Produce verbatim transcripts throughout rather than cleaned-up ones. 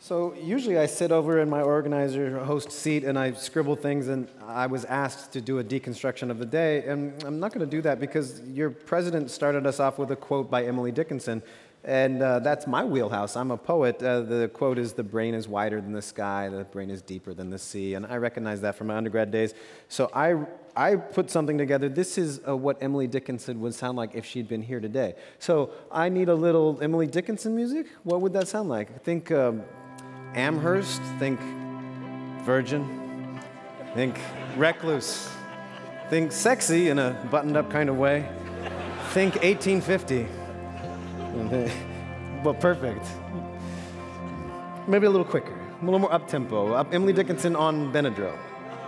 So usually I sit over in my organizer host seat and I scribble things, and I was asked to do a deconstruction of the day, and I'm not going to do that because your president started us off with a quote by Emily Dickinson, and uh, that's my wheelhouse. I'm a poet. Uh, the quote is, "The brain is wider than the sky, the brain is deeper than the sea," and I recognize that from my undergrad days. So I, I put something together. This is uh, what Emily Dickinson would sound like if she'd been here today. So I need a little Emily Dickinson music. What would that sound like? Think um, Amherst, think Virgin, think Recluse, think sexy in a buttoned-up kind of way, think eighteen fifty. Well, perfect. Maybe a little quicker, a little more up-tempo. Up Emily Dickinson on Benadryl.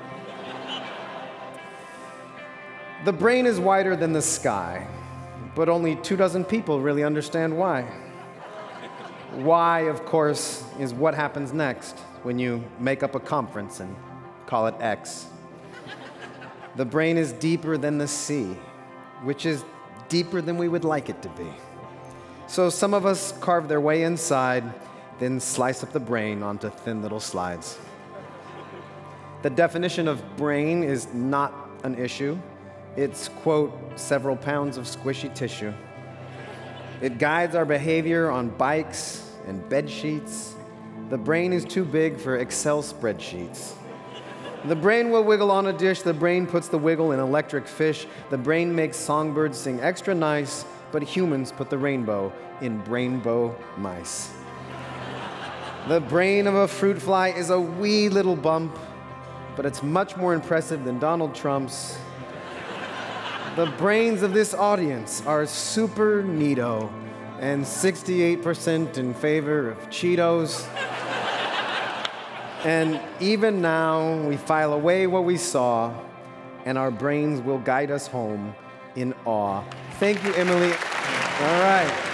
The brain is wider than the sky, but only two dozen people really understand why. Why, of course, is what happens next when you make up a conference and call it X. The brain is deeper than the sea, which is deeper than we would like it to be. So some of us carve their way inside, then slice up the brain onto thin little slides. The definition of brain is not an issue. It's, quote, several pounds of squishy tissue. It guides our behavior on bikes and bed sheets. The brain is too big for Excel spreadsheets. The brain will wiggle on a dish. The brain puts the wiggle in electric fish. The brain makes songbirds sing extra nice, but humans put the rainbow in brainbow mice. The brain of a fruit fly is a wee little bump, but it's much more impressive than Donald Trump's. The brains of this audience are super neato, and sixty-eight percent in favor of Cheetos. And even now, we file away what we saw, and our brains will guide us home in awe. Thank you, Emily. All right.